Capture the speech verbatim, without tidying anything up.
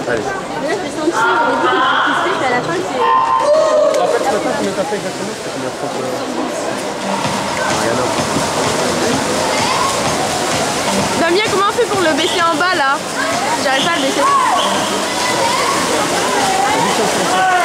Allez. Mais là, c'est senti, au début, c'est crispé, puis à la fin, c'est... En fait, ce matin, combien t'as fait exactement? C'est combien de temps? Rien à voir. Damien, comment on fait pour le baisser en bas là? J'arrive pas à le baisser.